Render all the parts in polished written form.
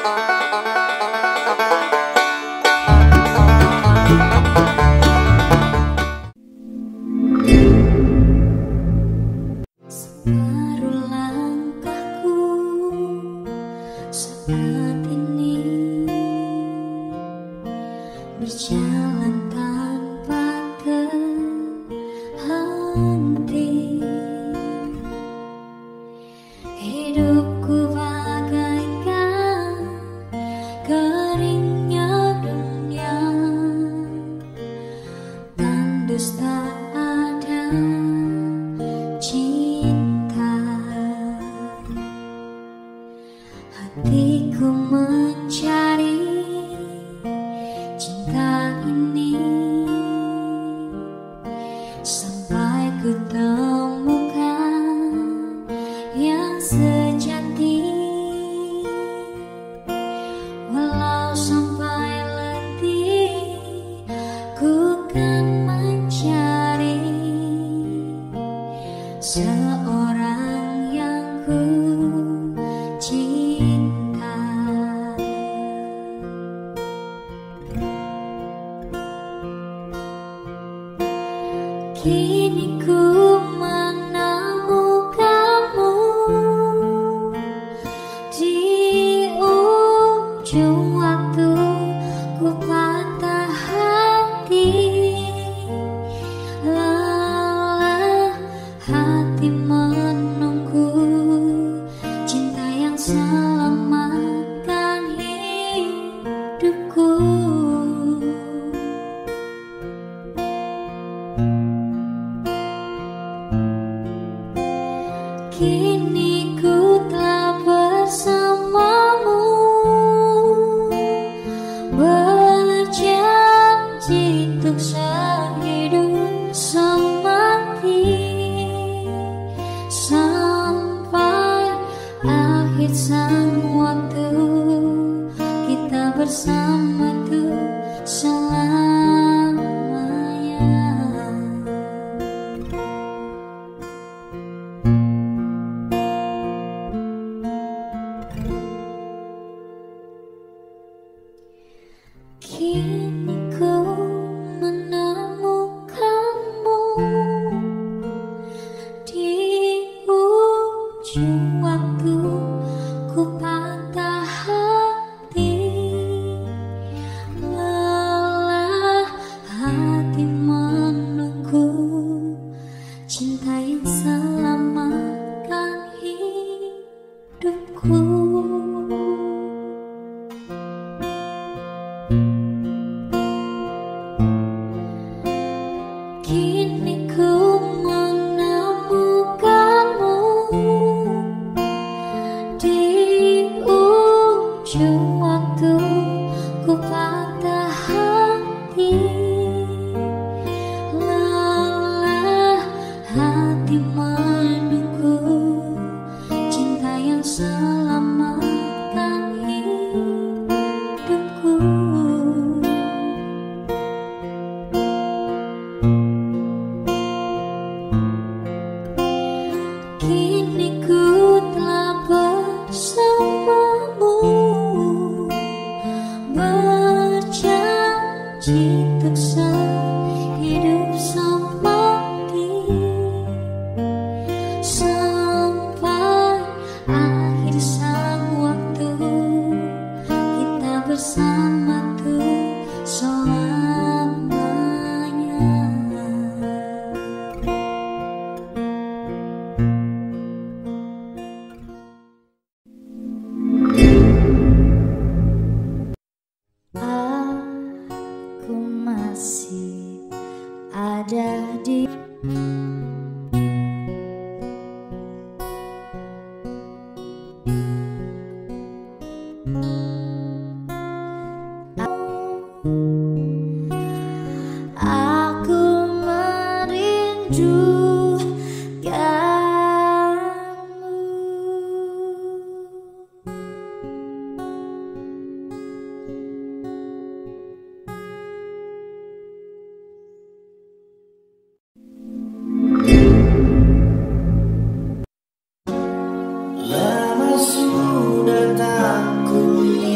Lama sudah tak kulihat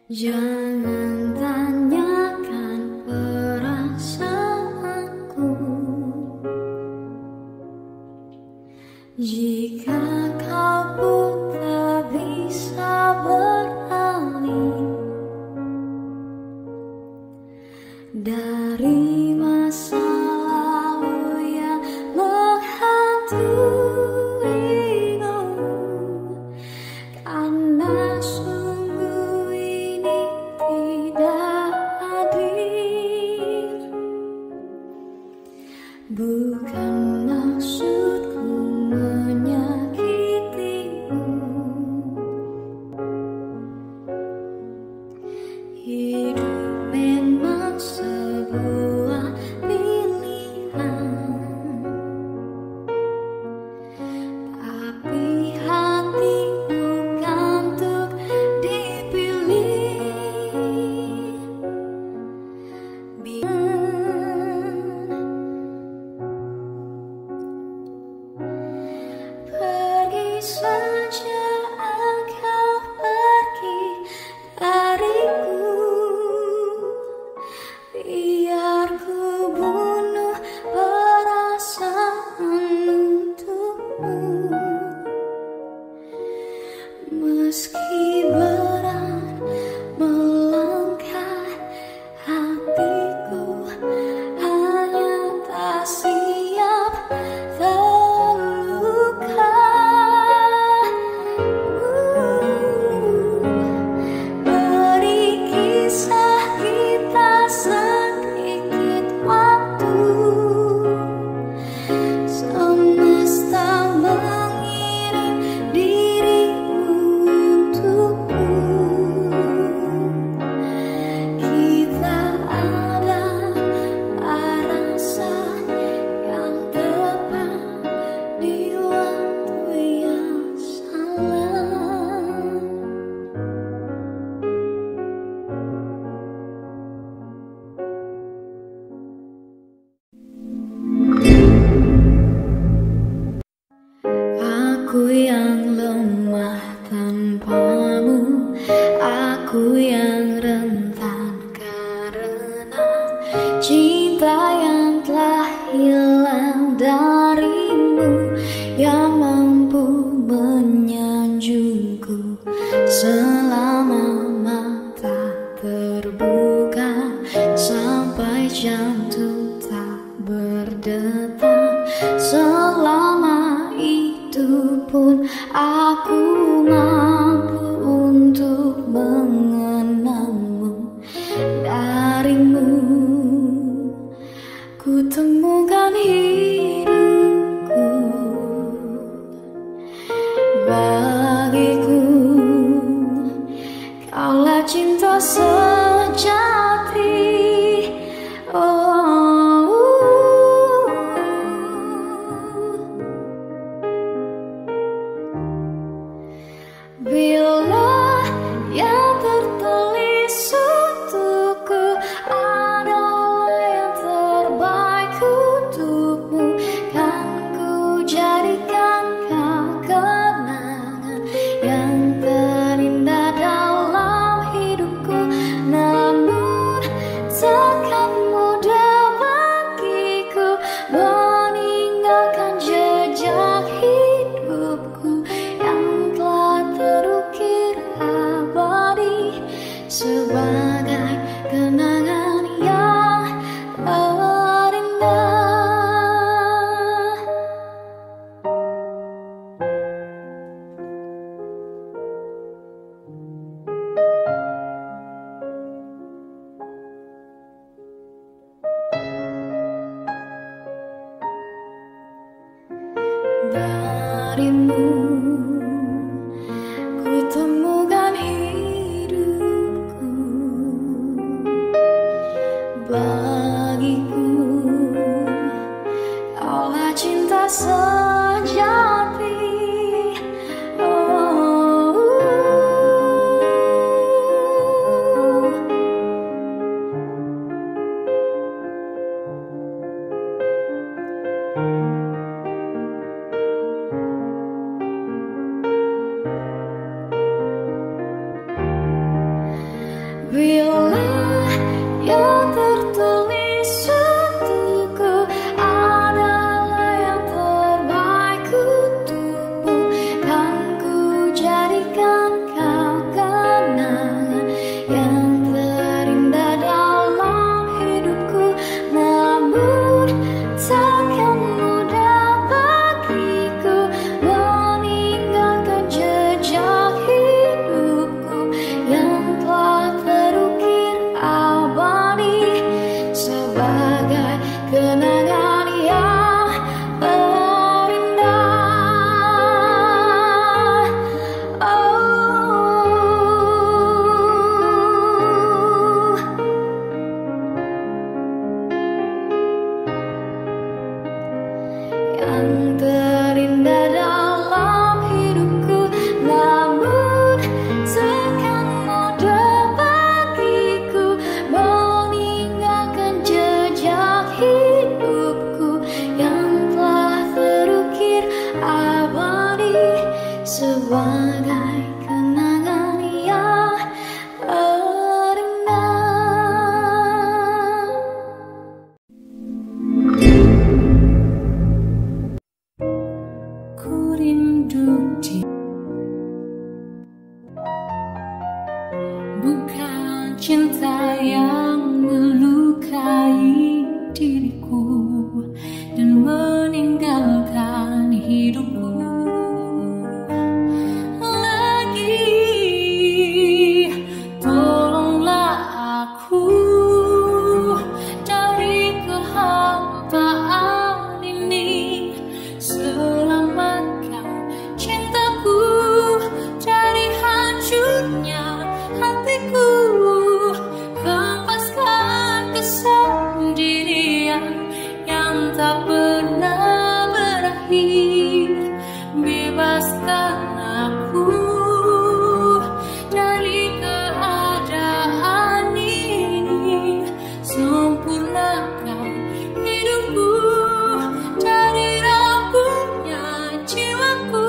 Jangan tanyakan perasaanku jika kau pun tak bisa beralih dari masa lalu yang menghantuimu, karena sungguh ini tidak adil. Bukan maksudku menyakitimu, hidup memang sebuah pilihan, tapi hati bukan untuk dipilih. Pergi saja engkau, pergi dariku, biar ku bunuh perasaan untukmu. Meski berat melangkah, hatiku hanya tak siap terluka. Beri kisah kita sedikit waktu, semesta mengirim dirimu untukku. Kita ada rasa yang tepat di waktu yang salah. Aku yang lemah tanpamu, aku yang rentan karena cinta yang telah hilang darimu, yang mampu menyanjungku selama mata terbuka, sampai jantung tak berdetak. Selama itu pun aku mampu untuk mengenangmu. Darimu ku temukan hidupku, bagiku kaulah cinta sejati. Bila yang tertulis untukku adalah yang terbaik untukmu, kan ku jadikan kau kenangan yang terindah dalam hidupku. Namun takkan mudah bagiku meninggalkan jejak hidupku yang telah terukir abadi. bukan cinta yang melukai diriku dan meninggalkan hidupku lagi. Tolonglah aku dari kehampaan ini, selamatkan cintaku dari hancurnya hatiku, hempaskan kesendirian yang tak pernah berakhir. Bebaskan aku dari keadaan ini, sempurnakan hidupku dari rapuhnya jiwaku.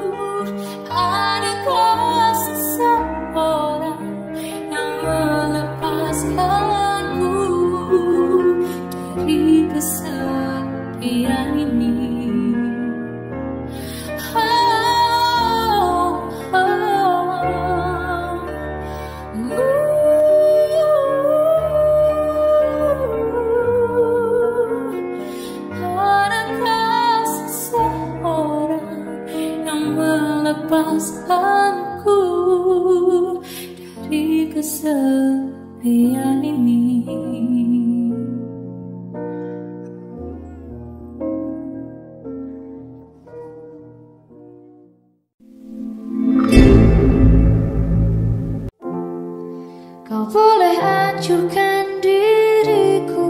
Adakah seseorang yang melepaskanku dari kesepian ini? Adakah seseorang yang melepaskanku dari kesepian ini? Kau boleh hancurkan diriku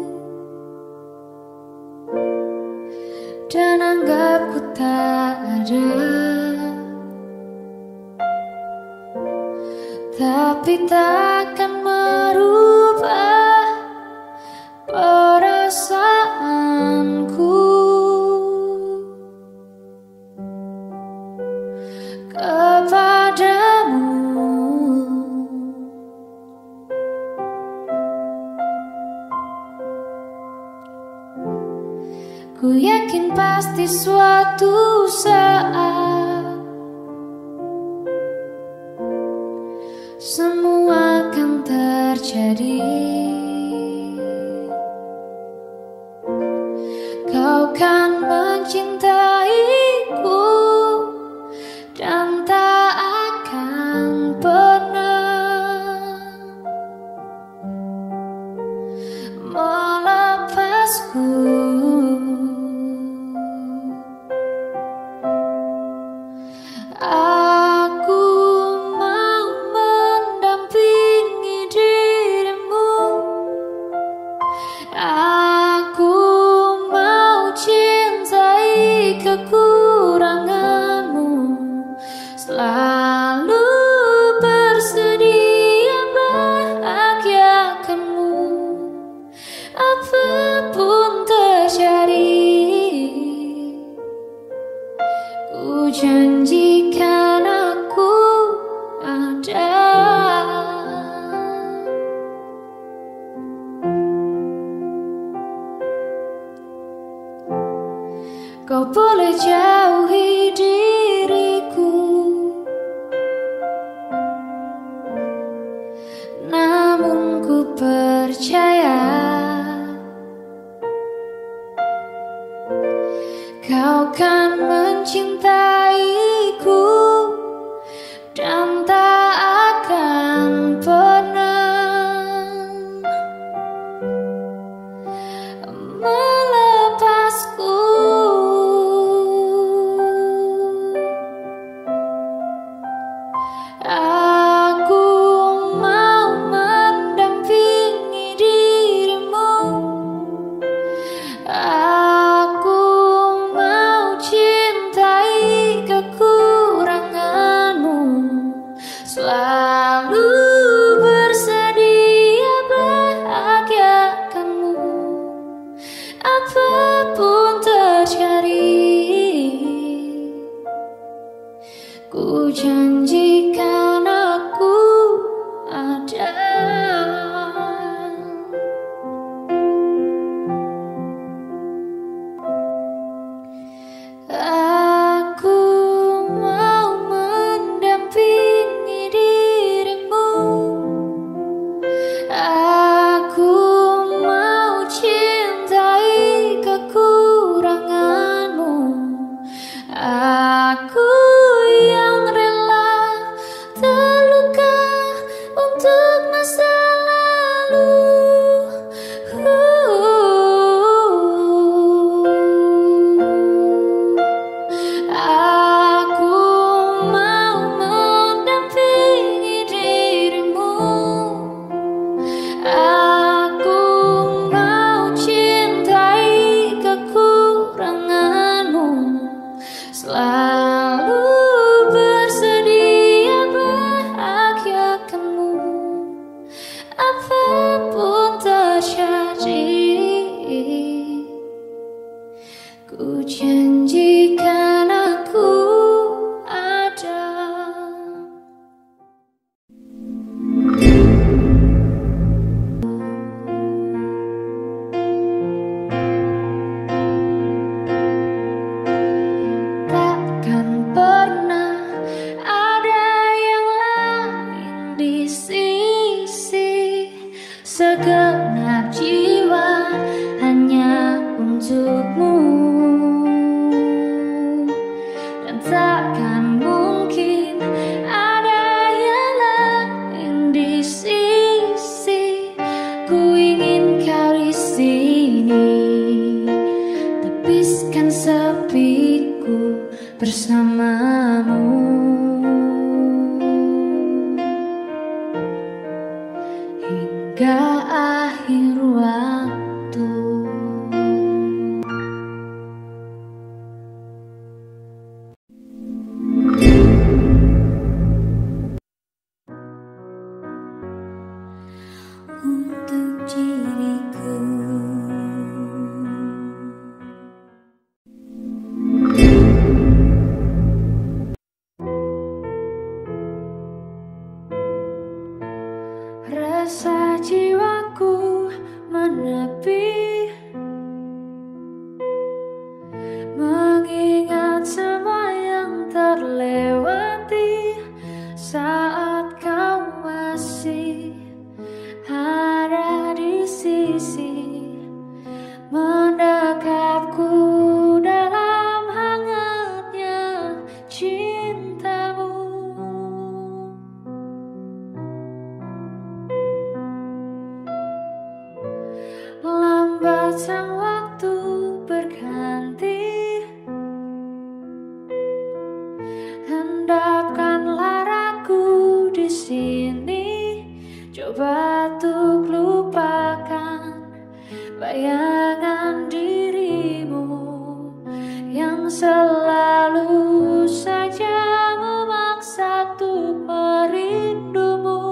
dan anggap ku tak ada, tapi takkan merubah perasaanku kepadamu. Ku yakin pasti suatu saat semua akan terjadi. Kau kan mencintaiku dan tak akan pernah melepasku. Aku mau mendampingi dirimu, aku mau cintai kekuranganmu, selalu bersedia bahagiakanmu apapun terjadi. Ku janjikan aku ada. Kau boleh jauhi diriku, namun ku percaya kau kan mencintaiku dan tak akan pernah melepasku. Aku mau mendampingi dirimu, aku mau cintai kekuranganmu, selalu bersedia bahagiakanmu apapun terjadi. Ku janjikan aku ada. Aku mau mendampingi dirimu, segenap jiwa hanya untukmu, dan takkan mungkin ada yang lain di sisi. Ku ingin kau di sini, tepiskan sepiku bersamamu. Hingga akhir waktu. Untuk diriku, rasa jiwaku menepi, mengingat semua yang terlewati saat kau masih ada di sisi, mendekapku dalam hangatnya cintamu. Lambat sang waktu berganti, hendapkanlah aku di sini. Coba untuk lupakan bayangan dirimu yang selalu saja memaksa untuk merindumu.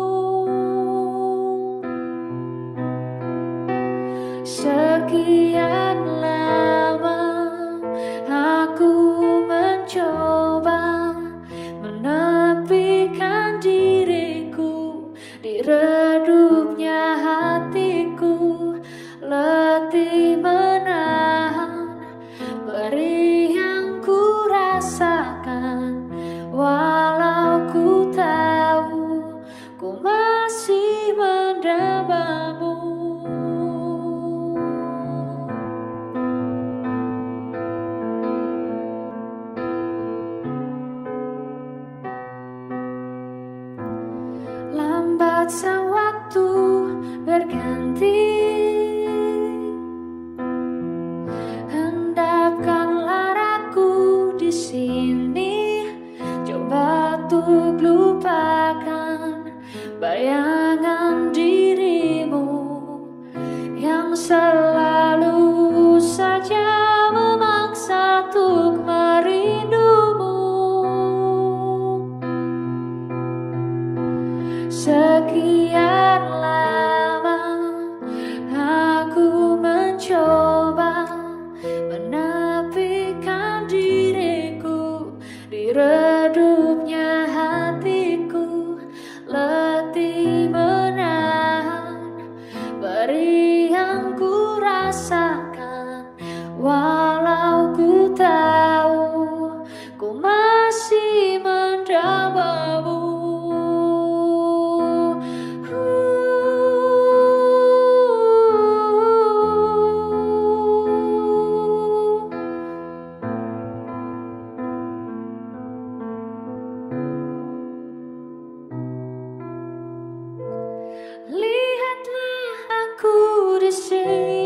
Sekian lama aku mencoba menepikan diriku di redupnya hatiku, letih menahan perih yang ku rasakan, walau ku tahu ku masih mendambamu. Lambat sang waktu berganti, hendapkanlah aku di sini. Coba untuk lupakan bayangan dirimu yang selalu saja memaksa untuk merindumu. Sekian lama aku mencoba menepikan diriku di redupnya hatiku, letih menahan perih yang ku rasakan, walau ku tahu ku masih mendambamu. Lihatlah aku di sini,